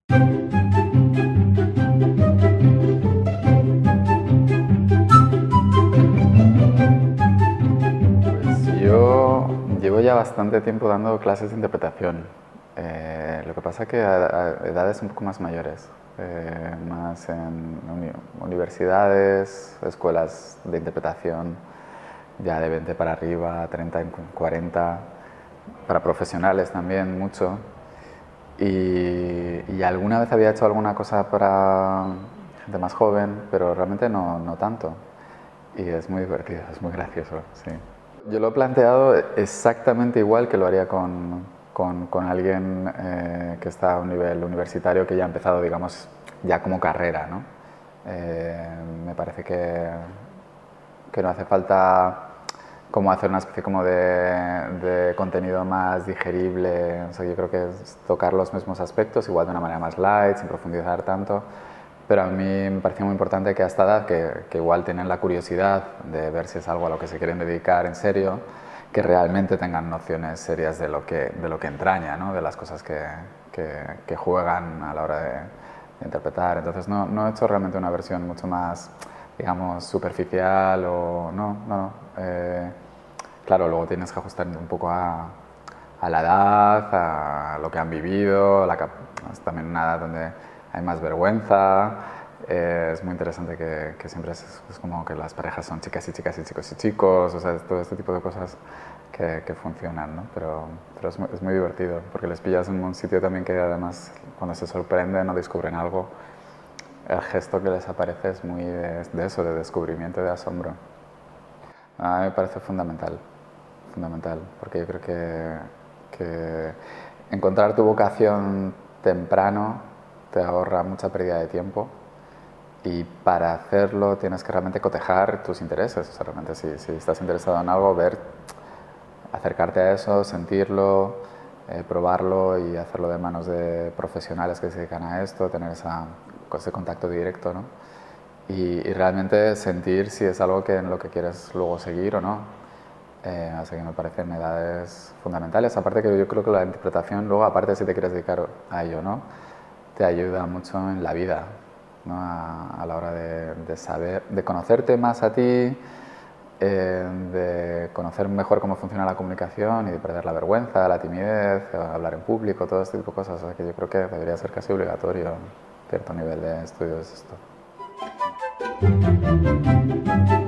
Pues yo llevo ya bastante tiempo dando clases de interpretación. Lo que pasa que a edades un poco más mayores, más en universidades, escuelas de interpretación, ya de 20 para arriba, 30, 40, para profesionales también mucho. Y alguna vez había hecho alguna cosa para gente más joven, pero realmente no tanto. Y es muy divertido, es muy gracioso, sí. Yo lo he planteado exactamente igual que lo haría con alguien que está a un nivel universitario que ya ha empezado, digamos, ya como carrera, ¿no? Me parece que no hace falta como hacer una especie como de contenido más digerible. O sea, yo creo que es tocar los mismos aspectos, igual de una manera más light, sin profundizar tanto. Pero a mí me parecía muy importante que a esta edad, que igual tienen la curiosidad de ver si es algo a lo que se quieren dedicar en serio, que realmente tengan nociones serias de lo que entraña, ¿no? De las cosas que juegan a la hora de interpretar. Entonces no he hecho realmente una versión mucho más, digamos, superficial o no. Claro, luego tienes que ajustar un poco a la edad, a lo que han vivido, es también una edad donde hay más vergüenza. Es muy interesante que siempre es como que las parejas son chicas y chicas y chicos y chicos, o sea, todo este tipo de cosas que funcionan, ¿no? Pero es muy divertido, porque les pillas en un sitio también que además cuando se sorprenden o descubren algo, el gesto que les aparece es muy de eso, de descubrimiento, de asombro. A mí me parece fundamental, porque yo creo que encontrar tu vocación temprano te ahorra mucha pérdida de tiempo y para hacerlo tienes que realmente cotejar tus intereses. O sea, realmente si estás interesado en algo, acercarte a eso, sentirlo, probarlo y hacerlo de manos de profesionales que se dedican a esto, tener ese contacto directo, ¿no? Y realmente sentir si es algo en lo que quieres luego seguir o no. Así que me parecen edades fundamentales. Aparte que yo creo que la interpretación, luego, aparte si te quieres dedicar a ello, ¿no? Te ayuda mucho en la vida, ¿no? A la hora de saber, de conocerte más a ti, de conocer mejor cómo funciona la comunicación y de perder la vergüenza, la timidez, hablar en público, todo este tipo de cosas. O sea que yo creo que debería ser casi obligatorio cierto nivel de estudios esto.